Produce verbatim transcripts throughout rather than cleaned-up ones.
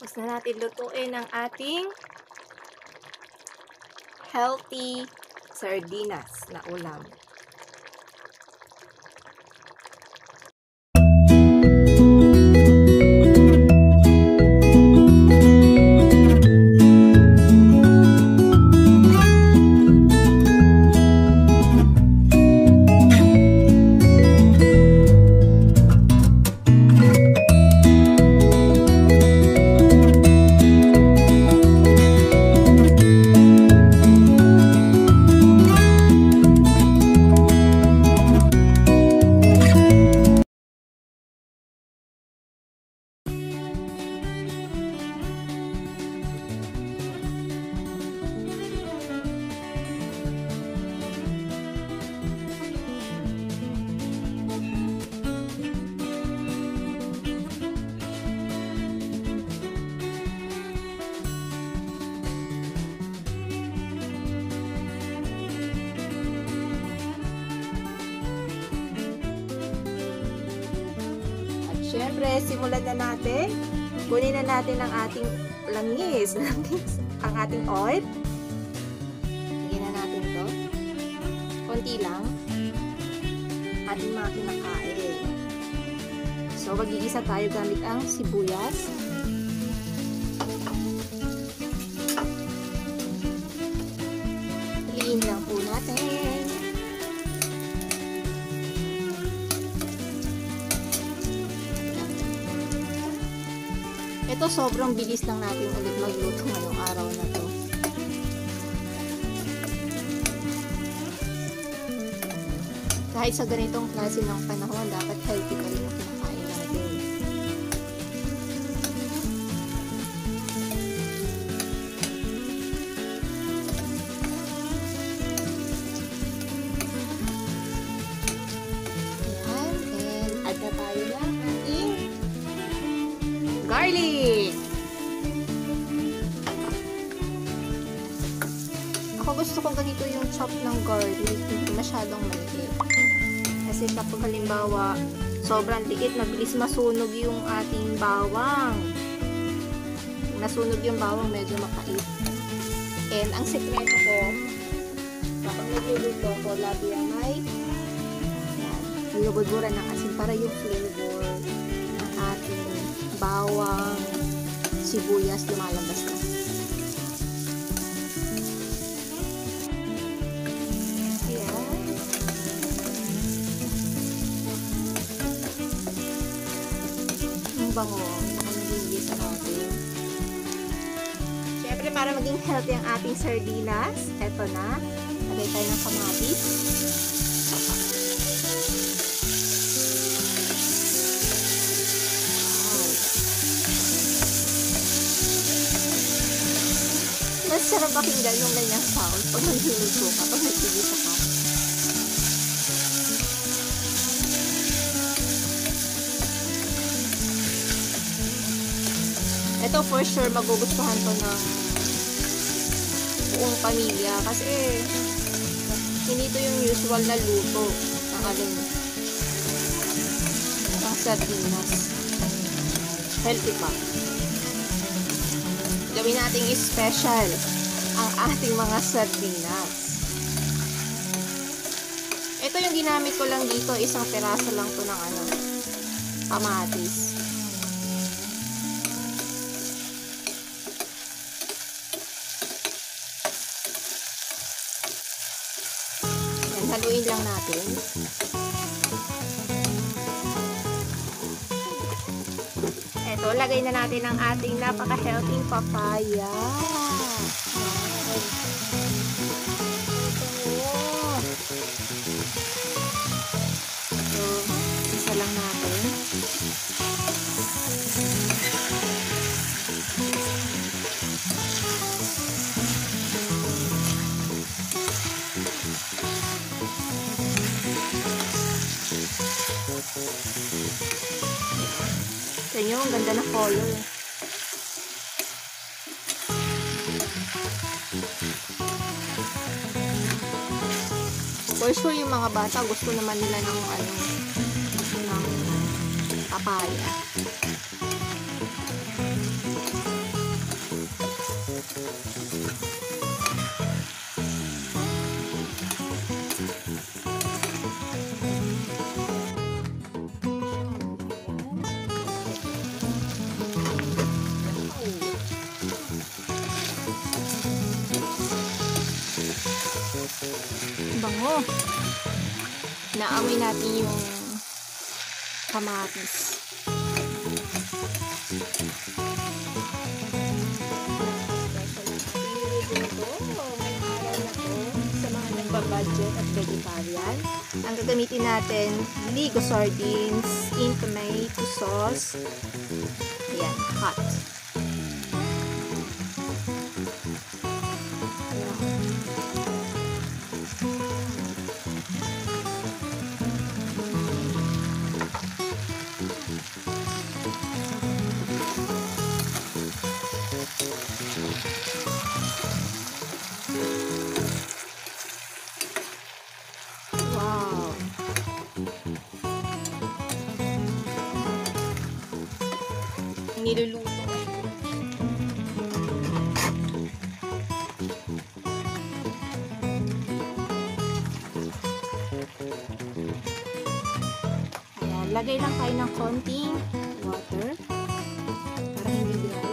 Tapos na natin lutuin ang ating healthy sardinas na ulam. Siyempre, simulan na natin. Kunin na natin ang ating langis. Langis. Ang ating oil. Lagyan na natin ito. Konti lang. Ating mga kinakain. So, mag-iisa tayo gamit ang sibuyas. Piliin lang po natin. Ito, sobrang bilis lang natin ulit magluto ngayong araw na to. Kahit sa ganitong klase ng panahon, dapat healthy pa rin ang kinakain natin. Ayan, and add na tayo ng ating garlic. Ako gusto kong ganito yung chop ng garlic, hindi masyadong maliit. Kasi kapag halimbawa, sobrang liit, mabilis masunog yung ating bawang. Masunog yung bawang, medyo makait. And ang sekreto ko, kapag nagluluto ko, labi ang may binubudburan ng asin para yung flavor ng ating bawang, sibuyas, lumalabas na. Ayan. Ang bango. Ako nagigisa natin. Siyempre, para maging healthy ang ating sardinas, eto na. Lagay tayo ng kamatis. Mas sarap pakinggan yung ganyang sound pag nagluluto ka, pag nagtigisa ka. Ito for sure magugustuhan to ng buong pamilya kasi hindi to yung usual na luto ng alin ng sardinas. Healthy pa. Gawin nating special ang ating mga sardinas. Ito yung ginamit ko lang dito, isang peraso lang to ng ano, kamatis. Yan, haluin lang natin. Ito, lagay na natin ang ating napaka-healthy papaya. So, isa lang natin. Ito nyo, ang ganda na color. For sure, yung mga bata, gusto naman nila ng ano, ng papaya. bango. Naamoy natin yung kamatis. Budget at vegetarian. Ang gagamitin natin, Ligo sardines in tomato sauce. Ayan, hot. Niluluto. Ayan, lagay lang tayo ng konting water para hindi dry.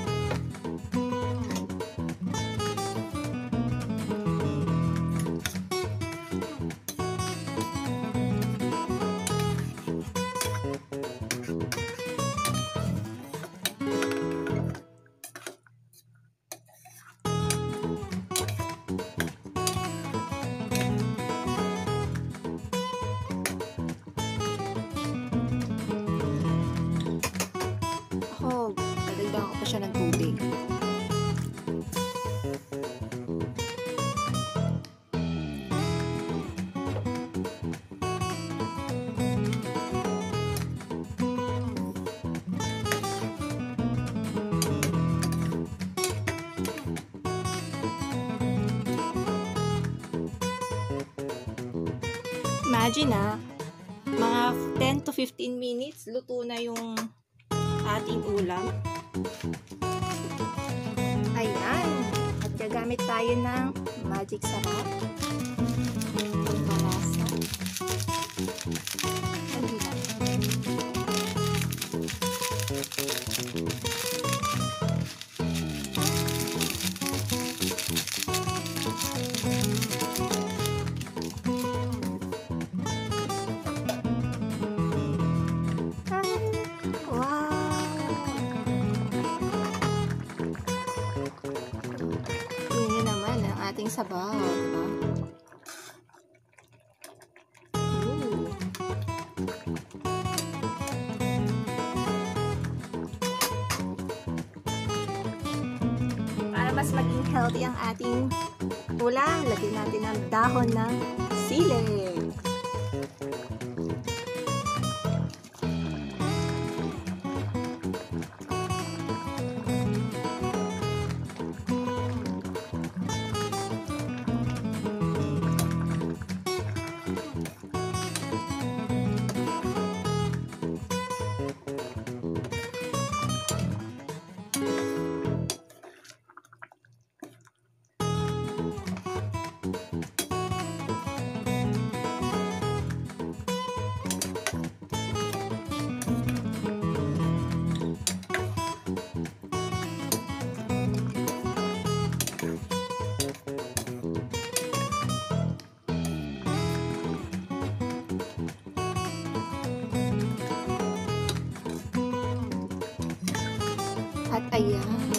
Dadagdagan ko pa siya ng tubig. Imagine na, mga ten to fifteen minutes, luto na yung ating ulam. Ayan. At gagamit tayo ng magic sarap. Pambalasa. Hindi lang. Ating sabaw, diba? Ooh. Para mas maging healthy ang ating ulam, lagyan natin ang dahon ng sili. At ayan,